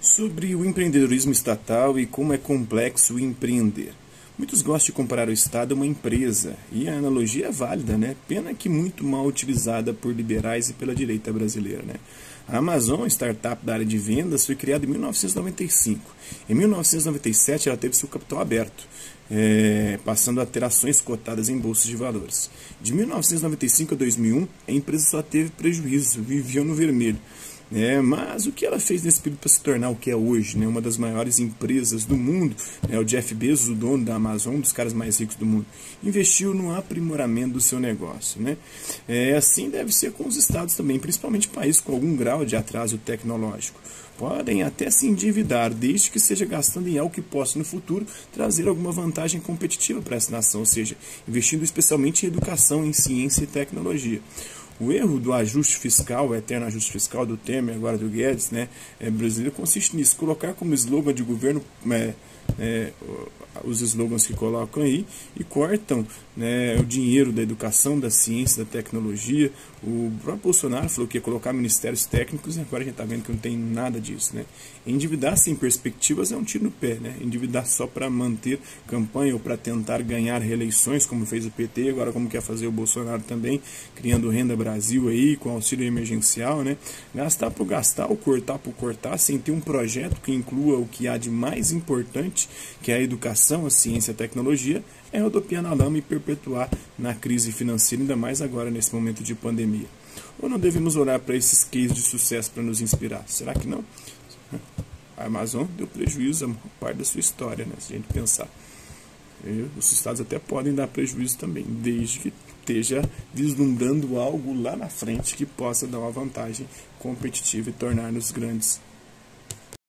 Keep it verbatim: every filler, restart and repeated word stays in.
Sobre o empreendedorismo estatal e como é complexo empreender. Muitos gostam de comparar o Estado a uma empresa, e a analogia é válida, né? Pena que muito mal utilizada por liberais e pela direita brasileira, né? A Amazon, startup da área de vendas, foi criada em mil novecentos e noventa e cinco. Em mil novecentos e noventa e sete, ela teve seu capital aberto, é, passando a ter ações cotadas em bolsas de valores. De mil novecentos e noventa e cinco a dois mil e um, a empresa só teve prejuízo, viveu no vermelho. É, mas o que ela fez nesse período para se tornar o que é hoje, né, uma das maiores empresas do mundo, né, o Jeff Bezos, o dono da Amazon, um dos caras mais ricos do mundo, investiu no aprimoramento do seu negócio. Né? É, assim deve ser com os estados também, principalmente países com algum grau de atraso tecnológico. Podem até se endividar, desde que seja gastando em algo que possa no futuro trazer alguma vantagem competitiva para essa nação, ou seja, investindo especialmente em educação, em ciência e tecnologia. O erro do ajuste fiscal, o eterno ajuste fiscal do Temer, agora do Guedes, né, é, brasileiro, consiste nisso, colocar como slogan de governo é, é, os slogans que colocam aí e cortam, né, o dinheiro da educação, da ciência, da tecnologia. O próprio Bolsonaro falou que ia colocar ministérios técnicos e agora a gente está vendo que não tem nada disso. Né? Endividar sem perspectivas é um tiro no pé. Né? Endividar só para manter campanha ou para tentar ganhar reeleições, como fez o P T, agora como quer fazer o Bolsonaro também, criando Renda Brasil aí, com auxílio emergencial. Né? Gastar por gastar ou cortar por cortar, sem ter um projeto que inclua o que há de mais importante, que é a educação, a ciência e a tecnologia, é rodopiar na lama e perpetuar na crise financeira, ainda mais agora nesse momento de pandemia. Ou não devemos olhar para esses cases de sucesso para nos inspirar? Será que não? A Amazon deu prejuízo a maior parte da sua história, né, se a gente pensar. E os estados até podem dar prejuízo também, desde que esteja vislumbrando algo lá na frente que possa dar uma vantagem competitiva e tornar-nos grandes